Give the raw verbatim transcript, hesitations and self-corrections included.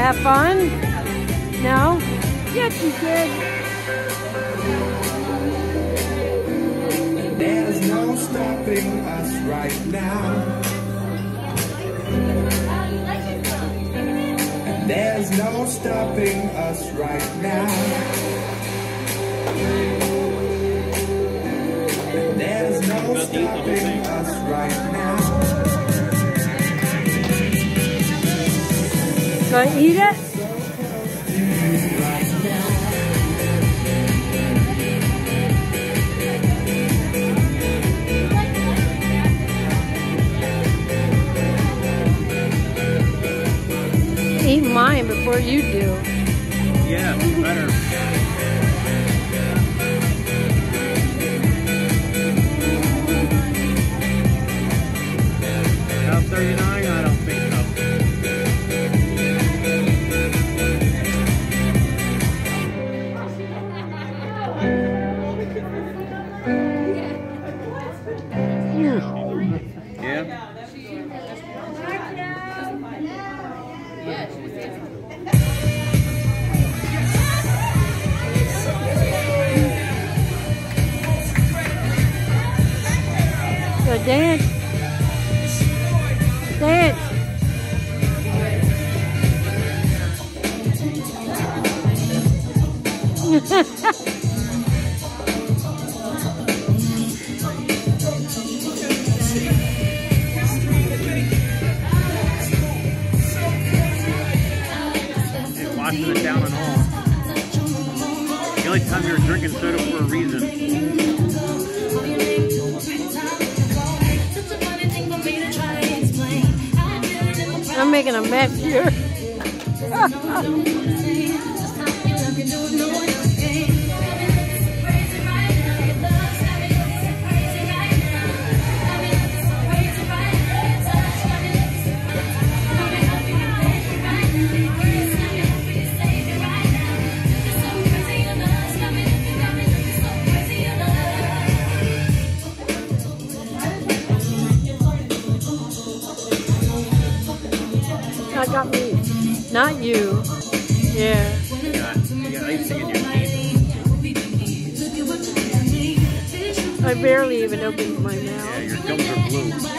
have fun? No? Yes, you did. There's no stopping us right now. There's no stopping us right now. There's no stopping us right now. Gonna eat it? Eat mine before you do. Yeah, better. About thirty-nine? I don't think so. Yeah. So dance. Dance. Washing it down and all. The only time you were drinking soda for a reason. I'm making a mess here. I got me, not you. Yeah. You got, you got icing in your teeth. I barely even opened my mouth. Yeah, your gums are blue.